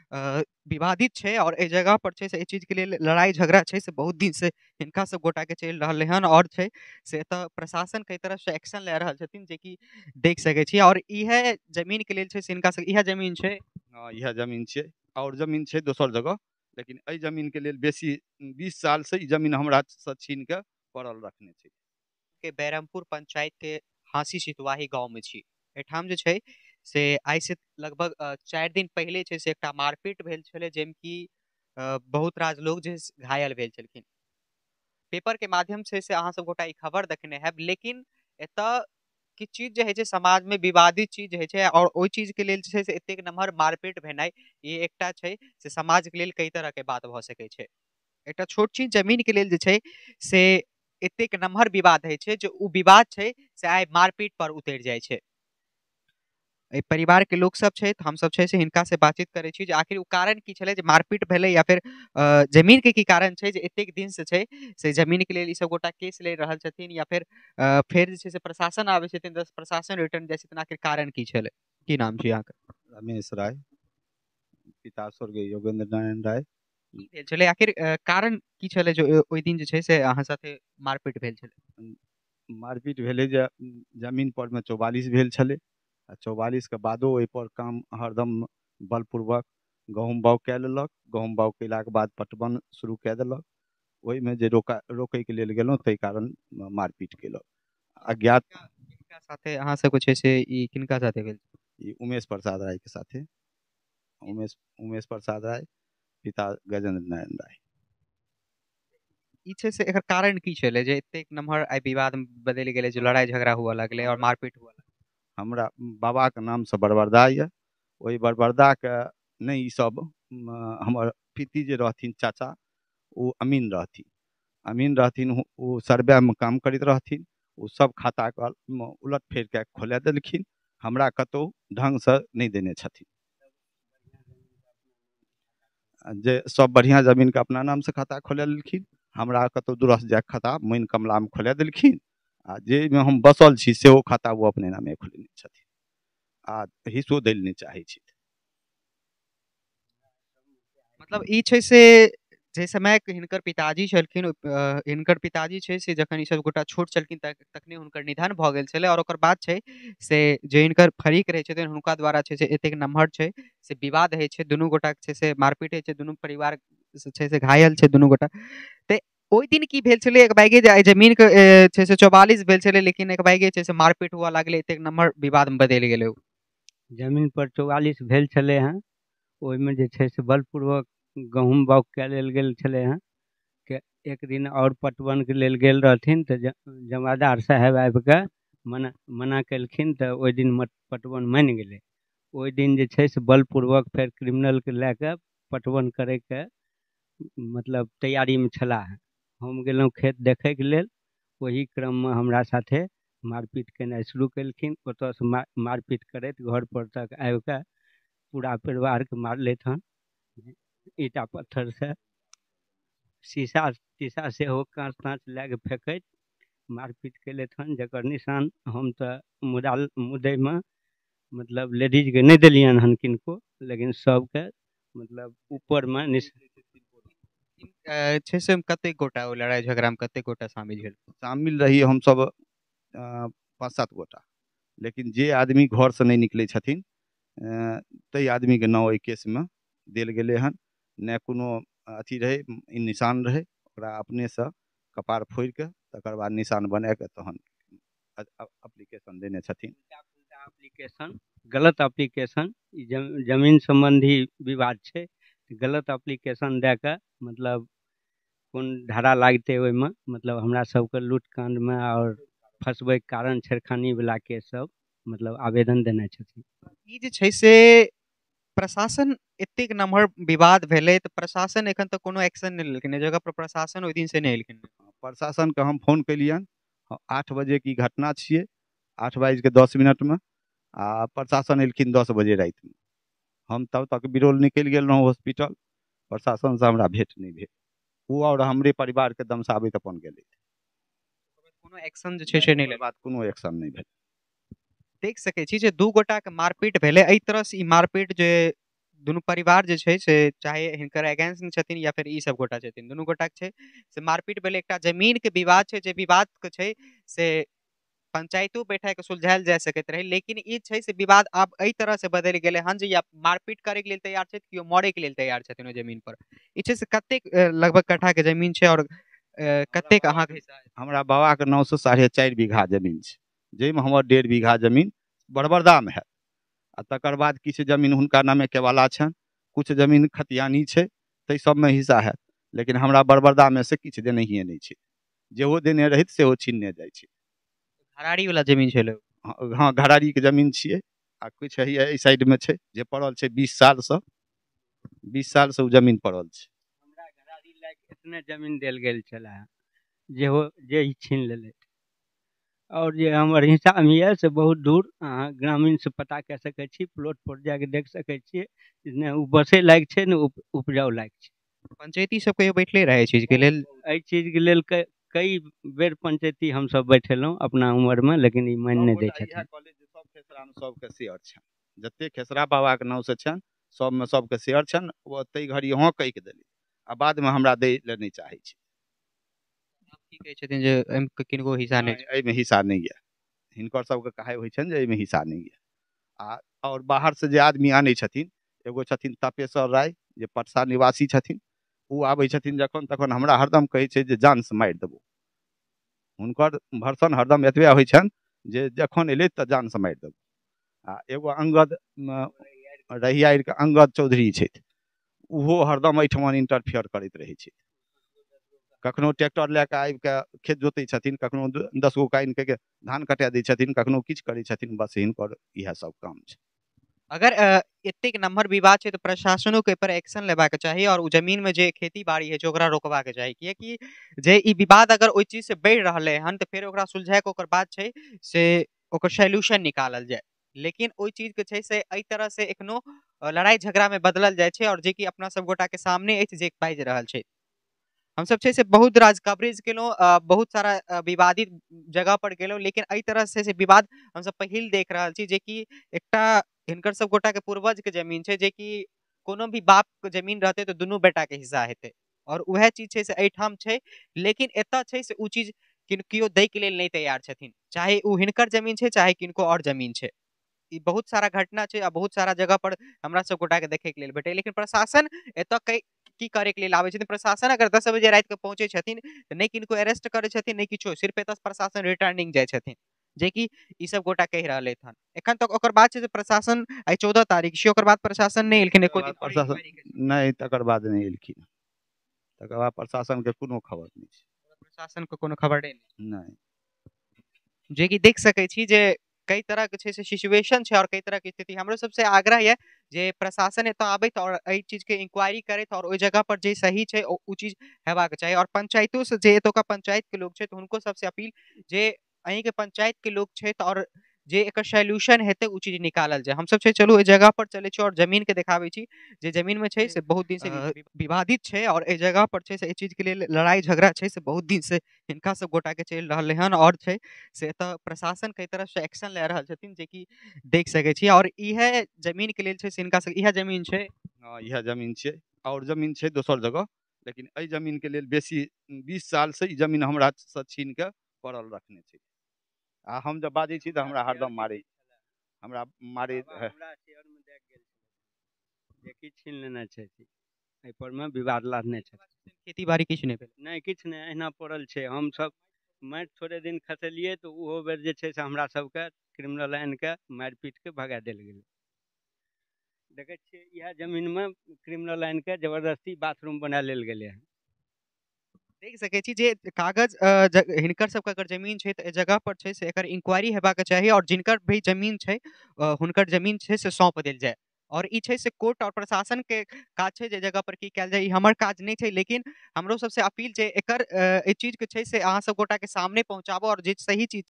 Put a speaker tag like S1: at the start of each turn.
S1: विवादित छै और एहि जगह पर छै से एहि चीज के लेल लड़ाई झगड़ा छै से बहुत दिन से हिनका सब गोटा के चलि रहलै हन और छै से एतऽ प्रशासन कई तरफ से एक्शन लए रहल छथिन जे कि देख सकै छी और इहे जमीन के लेल छै से हिनका सब इहे जमीन छै।
S2: हाँ इएह जमीन छै और जमीन छै दोसर जगह, लेकिन एहि जमीन के लेल बेसी 20 साल से ई जमीन हमरा से छीन के पड़ल रखने छै।
S1: के बैरमपुर पंचायत के हांसी सितवाही गांव में छी। एठाम जे छै से आइ से लगभग 4 दिन पहले छै से एकटा मारपीट भेल छलै जाहिमे कि बहुत रास लोग जे घायल भेल छलखिन। पेपर के माध्यम से अहाँ सब गोटा ई खबर देखने हैब, लेकिन एतऽ किछु चीज जे होइ छै समाज में विवादित चीज होइ छै और ओहि चीज के लेल जे छै से एतेक नम्हर मारपीट भेनाइ ई एकटा छै से समाज के लेल कई तरह के बात भऽ सकै छै। एकटा छोट छीन जमीन के लेल जे छै से एतेक नम्हर विवाद होइ छै जे ओ विवाद छै से आइ मारपीट पर उतरि जाइ छै। एहि परिवार के लोग सब छै हम सब छै से हिनका से बातचीत करै छी जे आखिर ओ कारण की छलै जे मारपीट भेलै या फिर जमीन के की कारण छै जे एतेक दिन से छै से जमीन के लेल ई सब गोटा केस ले रहल छथिन या फिर फेर जे छै से प्रशासन आबै छथिन तऽ प्रशासन रिटर्न जाइ छथिन, आखिर कारण की छलै? की नाम छै अहाँके?
S2: रमेश राय, पिता स्वर्गीय योगेंद्र नारायण राय।
S1: की भेल छलै आखिर कारण की छलै जे ओहि दिन जे छै से अहाँ साथे मारपीट भेल छलै?
S2: मारपीट भेलै जे जमीन पर में 44 भेल छलै आ 44 के बादो ओहि पर काम हरदम बलपूर्वक गहूँम बाउग कए लेलक। गहूँम बाउग केलाके बाद पटवन शुरू कए देलक। ओहिमे जे रोकैके लेल गेलहुँ ताहि कारण मारपीट केलक। अज्ञात
S1: किनका साथे अहाँ सबके छै से ई किनका साथे भेल?
S2: ई उमेश प्रसाद राय के साथे। उमेश प्रसाद राय, पिता गजेंद्र नारायण राय।
S1: ई छै से एकर कारण की छलै जे एतेक नम्हर आइ विवाद बदलि गेलै जे लड़ाई झगड़ा हुअ लगलै और मारपीट हुअ लगलै?
S2: हमरा बाबाके नामसँ बरबरदा यऽ, ओहि बरबरदाके नहि ईसब हमर पिती जे रहथिन चाचा ओ अमीन रहथिन। अमीन रहथिन ओ सर्वेमे काम करैत रहथिन। ओ सब खाताके उलट फेर कऽ खोला देलखिन, हमरा कतहु ढङ्गसँ नहि देने छथिन। जे सब बढ़िआँ जमीनके अपना नामसँ खाता खोला लेलखिन, हमरा कतहु दूरस जाके खाता मैन कमलामे खोला देलखिन आ जाहिमे हम बसल छी सेहो खाता ओ अपने नामे खोलेने छथिन आ हिस्सो दै लए नहि चाहै छी।
S1: मतलब ई छै से जे समय हिनकर पिताजी छलखिन हिनकर पिताजी छै से जखन ई सब गोटा छोट छलखिन तखने हुनकर निधन भऽ गेल छलै और ओकर बाद छै से जे हिनकर फरीक रहै छथिन हुनका द्वारा छै से एतेक नम्हर छै से विवाद होइ छै, दुनू गोटा छै से मारपीट होइ छै, दुनू परिवार छै से घायल छै दुनू गोटा। तऽ ओहि दिन की भेल छलै एक बाइगे जे जमीन के छै से 44 भेल छलै लेकिन एक बाइगे छै से मारपीट हुआ लागलै, एतेक नम्हर विवाद में बदलि गेलै?
S3: जमीन पर 44 भेल छलै हँ, ओहिमे जे छै से बलपूर्वक गहूँम बाउग कए लेल गेल छलै हँ। के एक दिन और पटवनके लेल गेल रहथिन तऽ जमादार साहेब आबि कऽ मना केलखिन तऽ ओहि दिन पटवन मानि गेलै। ओहि दिन जे छै से बलपूर्वक फेर क्रिमिनलके लए कऽ पटवन करैके मतलब तैयारीमे छलाह। हम गेलहुँ खेत देखैके लेल, ओही क्रममे हमरा साथे मारपीट केनाइ शुरू केलखिन। ओतऽसँ मारपीट करैत घर पर तक आबि कऽ पूरा परिवारके मारलथि हन ईटा पत्थरसँ, शीशा तीशा सेहो काँच ताँच लए कऽ फेंकैत मारपीट केलथि हन, जकर निशान हम तऽ मुद्दैमे मतलब लेडीजके नहि देलियनि हन किनको, लेकिन सबके मतलब ऊपरमे
S1: छै से कतेक गोटा ओ लड़ाई झगड़ा में कतेक गोटा शामिल भेल?
S2: शामिल रही हमसब 5-7 गोटा, लेकिन जे आदमी घरसँ नहि निकलै छथिन ताहि आदमीके नाम ओहि केसमे देल गेलै हन। नहि कोनो अथी रहै निशान रहै, ओकरा अपनेसँ कपार फोड़ि कऽ तकर बाद निशान बना कऽ तहन एप्लीकेशन देने छथिन।
S3: एप्लीकेशन गलत एप्लीकेशन, ई जमीन संबंधी विवाद छै, गलत एप्लीकेशन दए कऽ मतलब कोन धारा लागतै ओहिमे, मतलब हमरा सबके लूटकांडमे और फंसबैके कारण छेड़खानीवला केस सब मतलब आवेदन देने छथिन।
S1: ई जे छै से प्रशासन एतेक नम्हर विवाद भेलै तऽ प्रशासन एखन तक कोनो एक्शन नहि लेलखिन, एहि जगह पर प्रशासन ओहि दिन से नहि एलखिन।
S2: प्रशासनके हम फोन केलियनि 8 बजे की घटना छियै, 8:10 आ प्रशासन एलखिन 10 बजे रातिमे। हम तब तक बिरौल निकलि गेल रहौँ हॉस्पिटल, प्रशासनसँ हमरा भेँट नहि भेल। ओ और हमरे परिवारके दमसाबैत अपन गेलै।
S1: कोनो एक्शन जे छै से नहि लेलक।
S2: बात कोनो एक्शन नहि भेल।
S1: देख सकै छी जे दू गोटाके मारपीट भेलै, एहि तरहसँ ई मारपीट जे दुनू परिवार जे छै से चाहे हिनकर अगेंस्ट में छथिन या फिर ई सब गोटा छथिन, दुनू गोटा के छै से मारपीट भेलै। एकटा जमीन के विवाद छै, जे विवाद के छै से पंचायतो बैठा के सुलझायल जा सकैत रहे, लेकिन ई छै से विवाद आब एहि तरह से बदलि गेलै हन जे या मारपीट करे के लेल तैयार छै, केओ मरे के लेल तैयार छथिन ओ जमीन पर। ई छै से कतेक लगभग कट्ठा के जमीन छै और कतेक अहाँके हिस्सा है?
S2: हमरा बाबा के नाम से 4.5 बीघा जमीन छै, जाहिमे हमर 1.5 बीघा जमीन बड़बरदामे है, आ तकर बाद किछु जमीन हुनका नामे केवाला छनि, कुछ जमीन खतियानी छै, ताहि सबमे हिस्सा हैत। लेकिन हमरा बड़बरदामे से किछु देनहिए नहि छै, जेहो देने रहैत सेहो छीनने जाइ छै।
S1: घराड़ी वाला जमीन छलै?
S2: हाँ, घराड़ी के जमीन छियै, आ किछु है एहि साइडमे छै जे पड़ल छै 20 सालसँ, 20 सालसँ ओ जमीन पड़ल छै।
S3: हमरा घराड़ी लायक इतने जमीन देल गेल छलै जेहो जे ई छीन लेलै। और जे हमर हिसाब ये से बहुत दूर अहाँ ग्रामीण से पता कऽ सकै छी, प्लॉट पर जाके देख सकै छियै, ने ओ बसे लायक छै ने उपजाऊ लायक छै।
S1: पंचायती सब कहियो बैठले रहे चीज के लेल?
S3: एहि चीज के लेल कई बेर पंचायती हम सब बैठेलहुँ अपना उम्र में, लेकिन ई मान नहीं दै छथिन।
S2: सब खेसरामे सबके शेयर छनि, जते खेसरा बाबा के नाम से छनि सबमे सबके शेयर छनि। ओ ताहि घड़ी हाँ कहि के देली, आ बाद में हमरा दै ले नहीं चाहे छै।
S1: की कहै छथिन जे एहिमे किनको हिस्सा नहि छै?
S2: एहिमे हिस्सा नहीं है, हिनकर सबके कहे होइ छनि जे एहिमे हिस्सा नहीं है। और बाहर से जे आदमी आनै छथिन, एगो छथिन तपेश्वर राय जे पटसा निवासी छथिन, ओ आबै छथिन जखन तखन हमरा हरदम कहै छै जे जान से मारि देबो। हुनकर भर्सन हरदम एतबे होइ छनि जे जखन एलै तऽ जान से मारि देबो। आ एगो अंगद रहियार के अंगद चौधरी छथि, ओहो हरदम एहिठमन इंटरफेयर करैत रहै छै। कखनो ट्रैक्टर लए कऽ आबि कऽ खेत जोतै छथिन, कखनो 10 गो काइन के धान कटा दै छथिन, कखनो किछु करै छथिन, बस हिनकर इएह सब काम छै।
S1: अगर एतेक नम्हर विवाद छै तो प्रशासनो के पर एक्शन लेबाक चाही और उ जमीन में जे खेती बाड़ी है ओकरा रोकबाक चाही, कियाकि जे ई विवाद अगर ओहि चीज से बढ़ि रहले हन तो फिर ओकरा सुलझाए के ओकर बाद छै से ओकर सोल्यूशन निकालल जाए। लेकिन ओहि चीज के छै से एहि तरह से एखनो लड़ाई झगड़ा में बदलल जाइ छै, और जे कि अपना सब गोटा के सामने अछि जे बाजि रहल छै। हम सब छै से बहुत राज कवरेज केलहुँ, बहुत सारा विवादित जगह पर गेलहुँ, लेकिन एहि तरह से विवाद हम सब पहिल देख रहल छी, जे कि एकटा हिनकर सब गोटा के पूर्वज के जमीन छै, जे कि कोनो भी बाप के जमीन रहते तो दुनू बेटा के हिस्सा हेतै, और उएह चीज छै से एहिठाम छै। लेकिन एतऽ छै से उ चीज कियो दै के लेल नहीं तैयार छथिन, चाहे उ हिनकर जमीन छै चाहे किनको और जमीन छै। ई बहुत सारा घटना छै आ बहुत सारा जगह पर हमरा सब गोटा के देखे के लेल भेटै। लेकिन प्रशासन एतऽ की करे के लेल आबै छथिन? प्रशासन अगर 10 बजे रात के पहुंचे छथिन तो नहीं किनको अरेस्ट करे छथिन नहीं किछो, सिर्फ एतऽ प्रशासन रिटर्निंग जाय छथिन, जे कि ई सब गोटा कहि रहले हन। एखन तक ओकर बाद छै प्रशासन, आई 14 तारीख छै, ओकर बाद प्रशासन नहीं एलखिन एको दिन।
S2: प्रशासन नहीं, तकर बाद नहीं एलखिन, तकर बाद प्रशासन के कोनो खबर नहीं छै।
S1: प्रशासन के कोनो खबर नहीं?
S2: नहीं।
S1: जे कि देख सकै छी जे कई तरह के छै से सिचुएशन छै और कई तरह के स्थिति। हमरो सबसे आग्रह ये जे प्रशासन एतऽ आबैत और एहि चीज के इंक्वायरी करैत और ओहि जगह पर जे सही छै उ चीज हेबाक चाही। और पंचायतों से जे एतुका पंचायत के लोग छै तो हुनको सबसे अपील जे अहीं के पंचायत के लोग छै और जे एकर सोल्यूशन हेतै उ चीज निकालल जाए। हम सब छै चलू एहि जगह पर चलै छी और जमीन के देखाबै छी, जे जमीन में छै से बहुत दिन से विवादित छै और एहि जगह पर छै से एहि चीज के लेल लड़ाई झगड़ा छै से बहुत दिन से हिनका सब गोटा के चलि रहले हन, और छै से एतऽ प्रशासन कई तरह से एक्शन ले रहल छथिन, जे कि देख सकै छी। और इहे जमीन के लेल छै से हिनका सब इहे जमीन छै।
S2: हाँ, इएह जमीन छै, और जमीन छै दोसर जगह, लेकिन एहि जमीन के लेल बेसी 20 साल से ई जमीन हमरा से छीन के पड़ल रखने छै। आ हम जब बाजै छी तऽ हमरा हरदम मारै है।
S3: जे किछु छीन लेने छै, एहि पर में विवाद लादने छै।
S1: खेती बाड़ी किछु नहीं भेल?
S3: नहीं, किछु नहीं, अहिना पड़ल छै। हम सब माटि थोड़े दिन खसेलिए तो ओहो बेर जे छै से हमरा सबके क्रिमिनल आनि के मारि पीट के भगा देल गेलै। देखै छियै इएह जमीन में क्रिमिनल आनि के जबरदस्ती बाथरूम बना लेल गेलै हन।
S1: देख सकै छी जे कागज हिनकर सबके अगर जमीन छै तऽ एहि जगह पर छै से एकर इंक्वायरी हेबाक चाही, और जिनकर भी जमीन छै हुनकर जमीन छै से सौंप देल जाए। और ई छै से कोर्ट और प्रशासन के काज छै जे जगह पर की कयल जाए, ई हमर काज नहीं छै। लेकिन हमरो सबसे अपील जे एकर एहि चीज के छै से अहाँ सब गोटा के सामने पहुंचाबो, और जे सही चीज